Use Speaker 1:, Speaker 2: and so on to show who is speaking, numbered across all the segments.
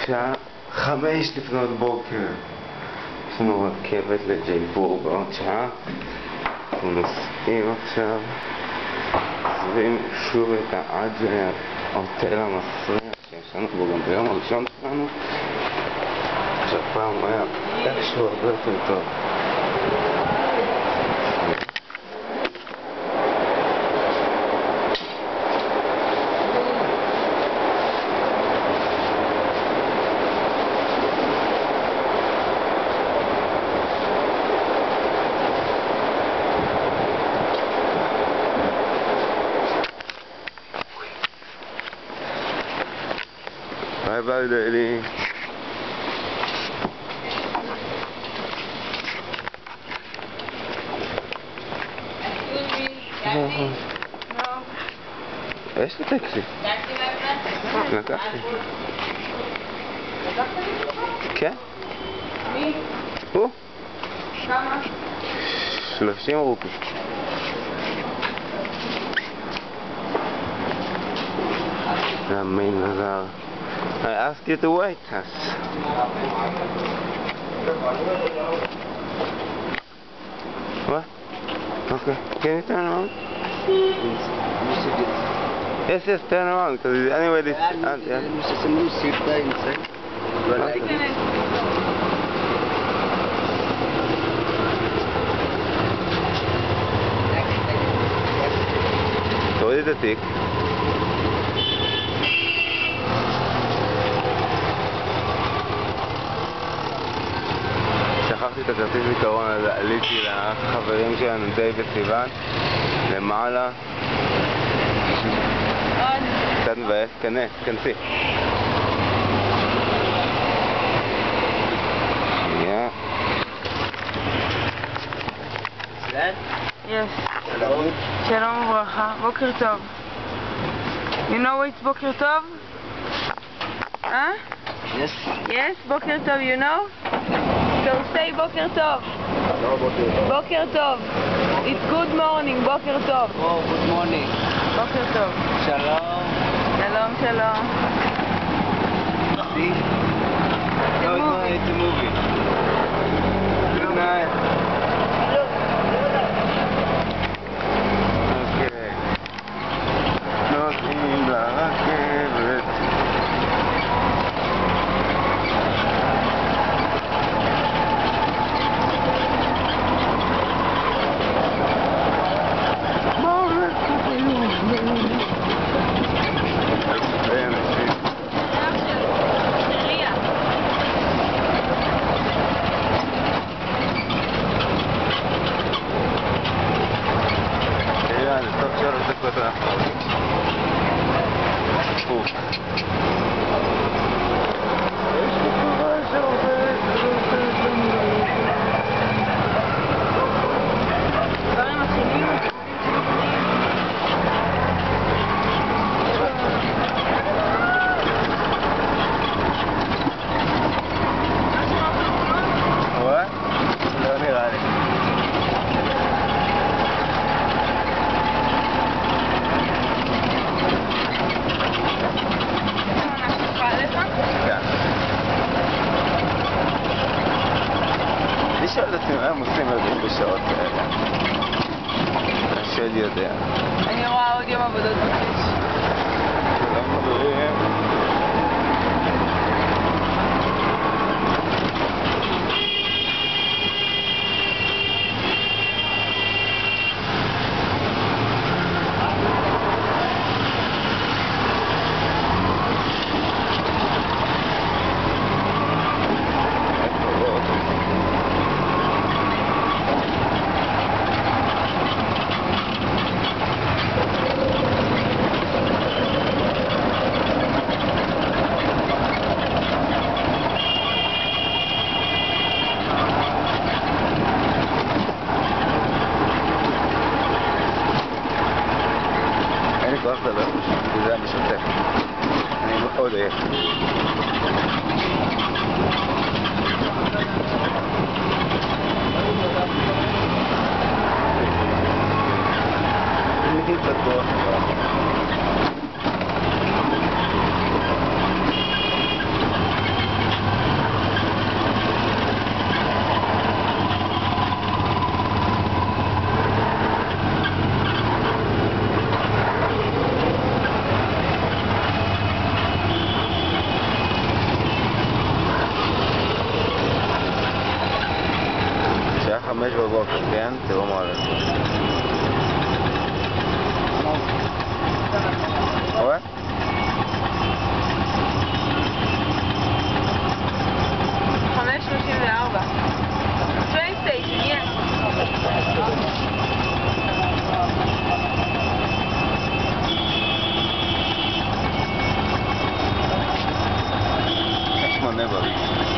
Speaker 1: שעה 5 לפנות בוקר. יש לנו רכבת לג'ייפור בעוד שעה. אנחנו נוסעים עכשיו, עוזבים שוב את העג'ה, ההוטל המסריח שישנו בו גם ביום הראשון שלנו, שהפעם היה איכשהו הרבה יותר טוב. Bye bye, Deli. יש לי טקסי. לקחתי. כן?
Speaker 2: מי?
Speaker 1: הוא?
Speaker 2: כמה?
Speaker 1: 30 רופי. זה המיין bazar. I asked you to wait us. What? Okay. Can you turn around? Yes, turn around. Because anyway, this. תוריד את התיק. שכחתי את הכרטיס זיכרון, אז עליתי לחברים שלנו די וסיוון למעלה. קצת מבאס, כנסי. שנייה.
Speaker 2: שלום וברכה, בוקר טוב. You know it's בוקר טוב? Yes, בוקר טוב, you know? So say בוקר טוב. בוקר טוב. It's good morning, בוקר טוב.
Speaker 3: Good morning.
Speaker 2: בוקר טוב.
Speaker 3: שלום.
Speaker 2: שלום.
Speaker 3: See? No, it's a movie. Good night.
Speaker 1: אוקיי. נוסעים לרכבת. טוב 3 דקות אנחנו
Speaker 2: דברים מתחילים.
Speaker 1: רואה? לא נראה לי. אני שואל אותי מה הם עושים ילדים בשעות כאלה. השד יודע.
Speaker 2: אני רואה עוד יום עבודות בכביש.
Speaker 1: כולם מדברים. כוח לדבר, זה אני שותה. אני מאוד עייף. אני בטוח.
Speaker 3: 5 בבוקר, כן? תראו מה הולך. רואה?
Speaker 2: Train station, yes.
Speaker 3: יש מנה בריש.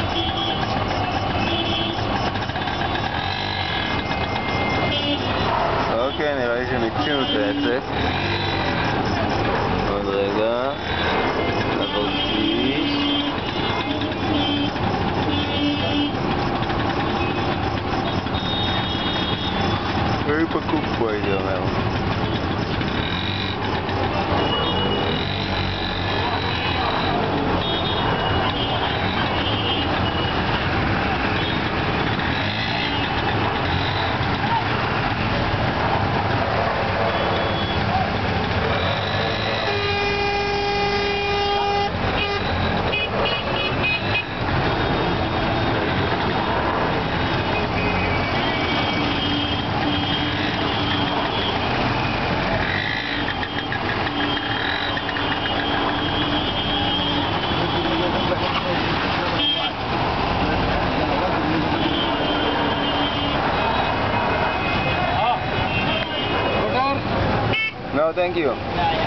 Speaker 3: אוקיי, נראה לי שמיצינו את העסק. עוד רגע. נעבור כביש. very פקוק פה הייתי אומר. No, thank you.